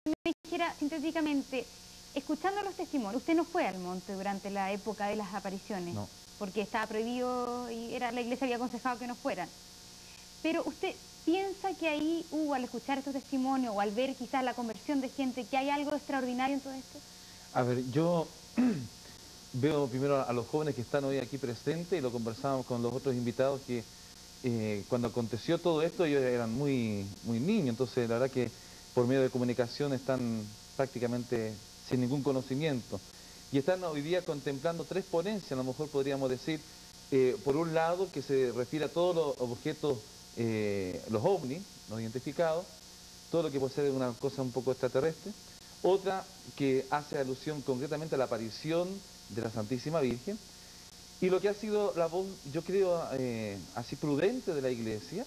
me dijera sintéticamente, escuchando los testimonios, usted no fue al monte durante la época de las apariciones, No. porque estaba prohibido y la iglesia había aconsejado que no fueran. Pero usted piensa que ahí hubo, al escuchar estos testimonios o al ver quizás la conversión de gente, que hay algo extraordinario en todo esto. A ver, yo veo primero a los jóvenes que están hoy aquí presentes y lo conversábamos con los otros invitados que cuando aconteció todo esto ellos eran muy niños, entonces la verdad que por medio de comunicación están prácticamente sin ningún conocimiento. Y están hoy día contemplando tres ponencias, a lo mejor podríamos decir, por un lado que se refiere a todos los objetos, los ovnis, no identificados, todo lo que puede ser una cosa un poco extraterrestre. Otra que hace alusión concretamente a la aparición de la Santísima Virgen. Y lo que ha sido la voz, yo creo, así prudente de la Iglesia,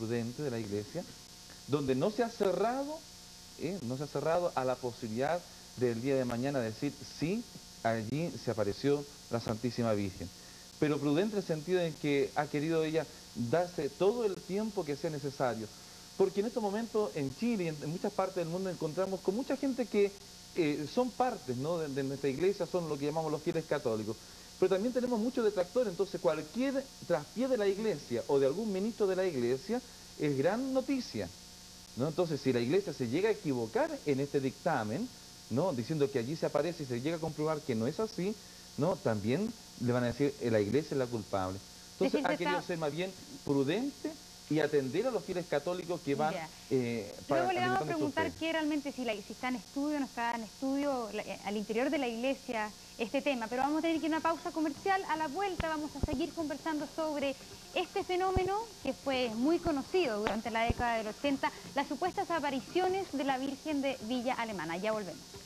donde no se ha cerrado, a la posibilidad del día de mañana decir, sí, allí se apareció la Santísima Virgen. Pero prudente en el sentido en que ha querido ella darse todo el tiempo que sea necesario. Porque en estos momentos en Chile y en muchas partes del mundo encontramos con mucha gente que son partes, ¿no?, de nuestra iglesia, son lo que llamamos los fieles católicos. Pero también tenemos muchos detractores, entonces cualquier traspié de la iglesia o de algún ministro de la iglesia es gran noticia, ¿no? Entonces si la iglesia se llega a equivocar en este dictamen, ¿no?, diciendo que allí se aparece y se llega a comprobar que no es así, ¿no?, también le van a decir la iglesia es la culpable. Entonces ha querido ser más bien prudente y atender a los fieles católicos que van para Luego le vamos a alimentar nuestra preguntar fe. qué realmente, si está en estudio o no está en estudio al interior de la iglesia este tema, pero vamos a tener que ir a una pausa comercial. A la vuelta vamos a seguir conversando sobre este fenómeno que fue muy conocido durante la década del 80, las supuestas apariciones de la Virgen de Villa Alemana. Ya volvemos.